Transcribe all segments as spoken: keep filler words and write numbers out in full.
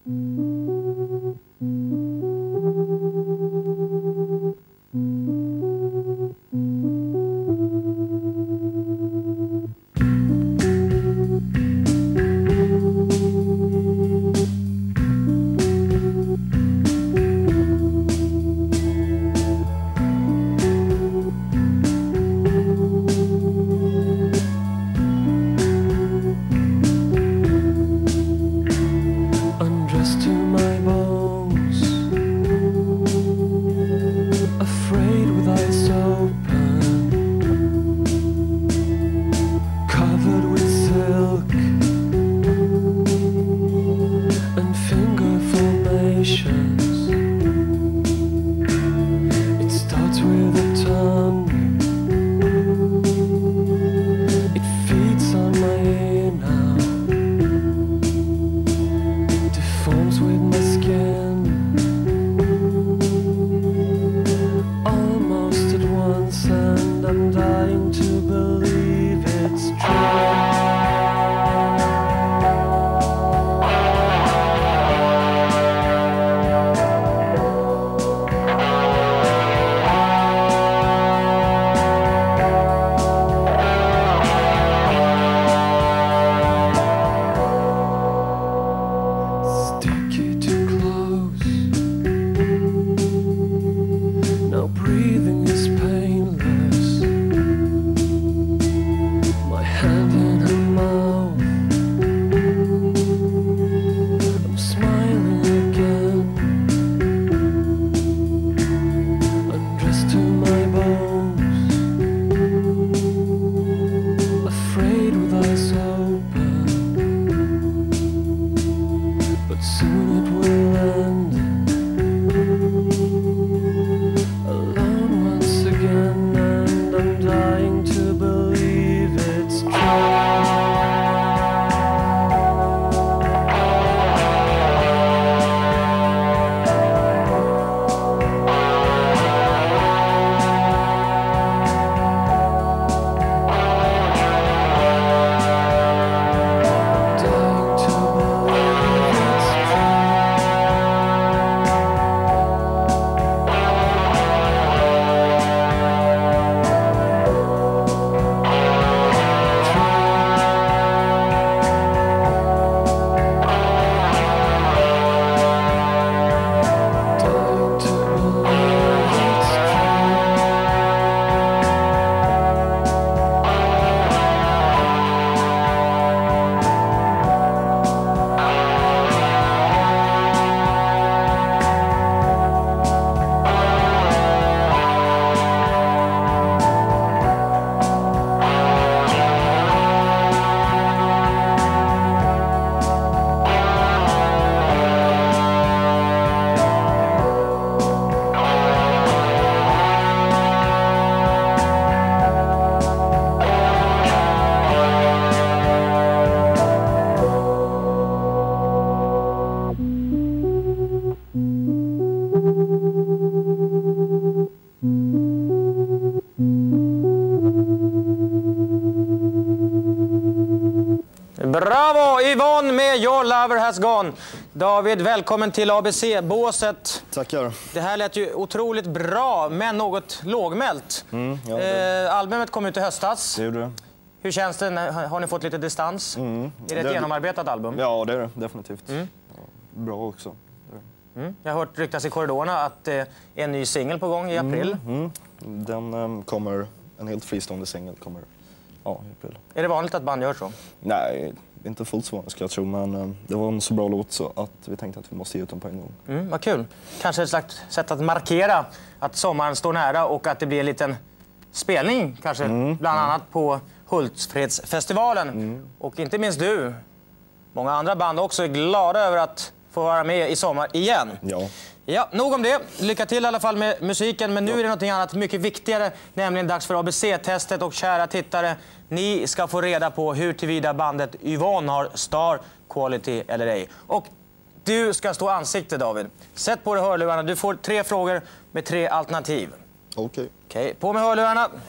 Bravo Yvonne med Your Lover Has Gone. David, välkommen till A B C-båset. Tackar. Det här lät ju otroligt bra, men något lågmält. Mm, ja, det... eh, albumet kom ut i höstas. Det gjorde det. Hur känns det? Har ni fått lite distans? Mm. Är det ett det... genomarbetat album? Ja, det är det. Definitivt. Mm. Bra också. Det mm. Jag har hört ryktas i korridorerna att det eh, är en ny singel på gång i april. Mm. Mm. Den um, kommer, en helt fristående singel kommer ja, i april. Är det vanligt att band gör så? Nej, inte fullt så ska jag tro, men um, det var en så bra låt så att vi tänkte att vi måste ge ut den på en gång. Mm, vad kul. Kanske ett slags sätt att markera att sommaren står nära och att det blir en liten spelning kanske, mm. bland annat på Hultsfredsfestivalen. Mm. Och inte minst du, många andra band också, är glada över att få vara med i sommar igen. Ja. Ja, nog om det. Lycka till i alla fall med musiken. Men nu är det något annat mycket viktigare, nämligen dags för A B C-testet. Och kära tittare, ni ska få reda på hur tillvida bandet Yvonne har star quality eller ej. Och du ska stå ansikte, David. Sätt på dig hörlurarna. Du får tre frågor med tre alternativ. Okej. Okay. Okej, på med hörlurarna.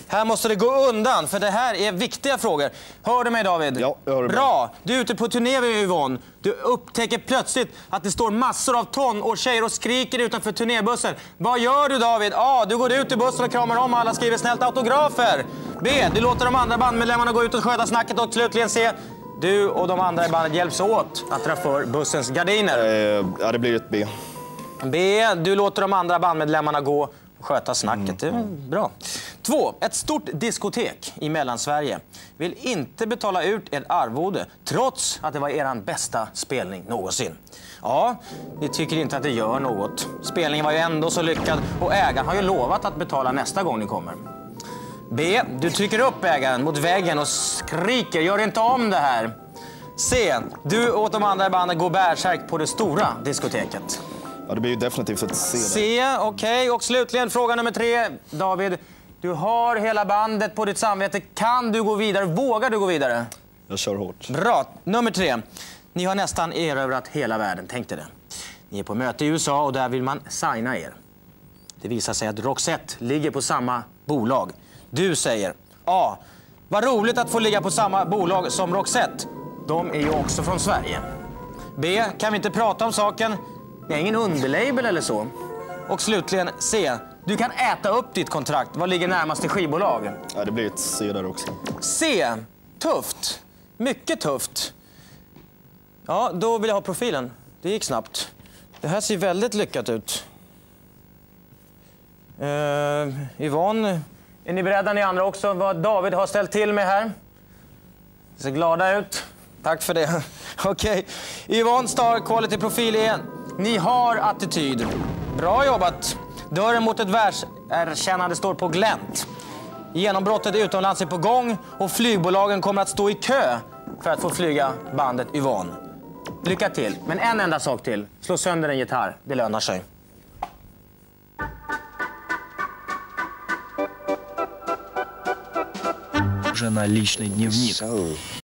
Här måste det gå undan, för det här är viktiga frågor. Hör du mig, David? Ja, jag hör dig. Bra. Du är ute på turné med Yvonne. Du upptäcker plötsligt att det står massor av tonårstjejer och skriker utanför turnébussen. Vad gör du, David? A. Du går ut i bussen och kramar om alla, skriver snällt autografer. B. Du låter de andra bandmedlemmarna gå ut och sköta snacket. Och slutligen C. Du och de andra i bandet hjälps åt att dra för bussens gardiner. Eh, ja, det blir ett B. B. Du låter de andra bandmedlemmarna gå och sköta snacket. Det är bra. Två. Ett stort diskotek i Mellansverige vill inte betala ut ett arvode trots att det var er bästa spelning någonsin. Ja, ni tycker inte att det gör något. Spelningen var ju ändå så lyckad och ägaren har ju lovat att betala nästa gång ni kommer. B. Du trycker upp ägaren mot väggen och skriker, gör inte om det här. C. Du och de andra i bandet går bärsärk på det stora diskoteket. Ja, det blir ju definitivt ett C. C, okej. Okay. Och slutligen fråga nummer tre. David, du har hela bandet på ditt samvete. Kan du gå vidare? Vågar du gå vidare? Jag kör hårt. Bra. Nummer tre. Ni har nästan erövrat hela världen, tänk dig det. Ni är på möte i U S A och där vill man signa er. Det visar sig att Roxette ligger på samma bolag. Du säger A. Vad roligt att få ligga på samma bolag som Roxette. De är ju också från Sverige. B. Kan vi inte prata om saken? Det är ingen underlabel eller så. Och slutligen C. Du kan äta upp ditt kontrakt. Vad ligger närmast till skivbolag? Ja, det blir ett C där också. C. Tufft. Mycket tufft. Ja, då vill jag ha profilen. Det gick snabbt. Det här ser väldigt lyckat ut. Uh, Yvonne, är ni beredda ni andra också vad David har ställt till med här? Det ser glada ut. Tack för det. Okej. Okay. Yvonne Star Quality Profil är... Ni har attityd. Bra jobbat. Dörren mot ett världserkännande står på glänt. Genombrottet utomlands är på gång och flygbolagen kommer att stå i kö för att få flyga bandet Yvonne. Lycka till. Men en enda sak till. Slå sönder en gitarr. Det lönar sig. Уже на личный дневник.